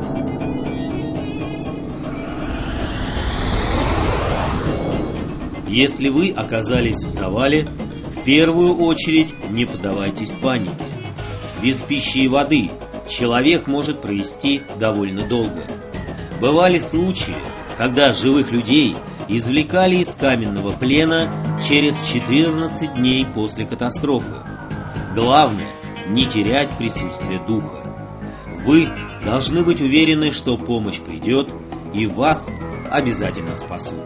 Если вы оказались в завале, в первую очередь не поддавайтесь панике. Без пищи и воды человек может провести довольно долго. Бывали случаи, когда живых людей извлекали из каменного плена через 14 дней после катастрофы. Главное – не терять присутствие духа. Вы должны быть уверены, что помощь придет и вас обязательно спасут.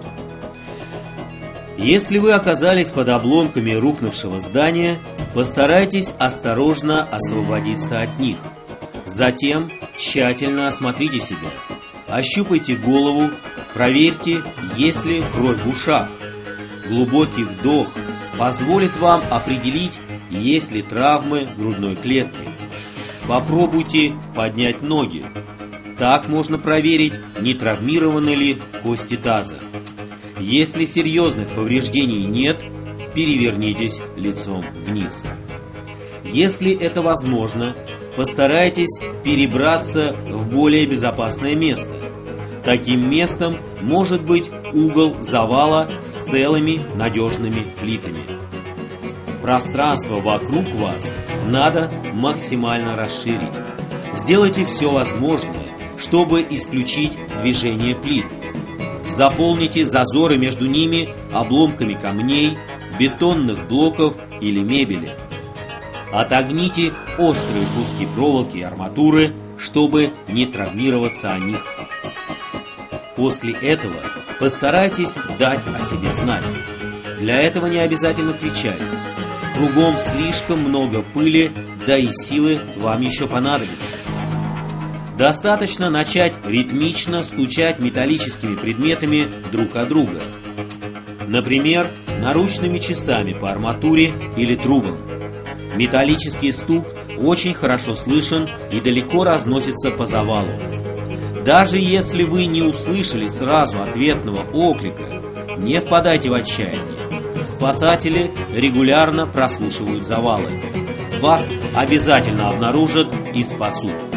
Если вы оказались под обломками рухнувшего здания, постарайтесь осторожно освободиться от них. Затем тщательно осмотрите себя. Ощупайте голову, проверьте, есть ли кровь в ушах. Глубокий вдох позволит вам определить, есть ли травмы грудной клетки. Попробуйте поднять ноги. Так можно проверить, не травмированы ли кости таза. Если серьезных повреждений нет, перевернитесь лицом вниз. Если это возможно, постарайтесь перебраться в более безопасное место. Таким местом может быть угол завала с целыми надежными плитами. Пространство вокруг вас надо максимально расширить. Сделайте все возможное, чтобы исключить движение плит. Заполните зазоры между ними обломками камней, бетонных блоков или мебели. Отогните острые куски проволоки и арматуры, чтобы не травмироваться о них. После этого постарайтесь дать о себе знать. Для этого не обязательно кричать. Кругом слишком много пыли, да и силы вам еще понадобятся. Достаточно начать ритмично стучать металлическими предметами друг о друга. Например, наручными часами по арматуре или трубам. Металлический стук очень хорошо слышен и далеко разносится по завалу. Даже если вы не услышали сразу ответного оклика, не впадайте в отчаяние. Спасатели регулярно прослушивают завалы. Вас обязательно обнаружат и спасут.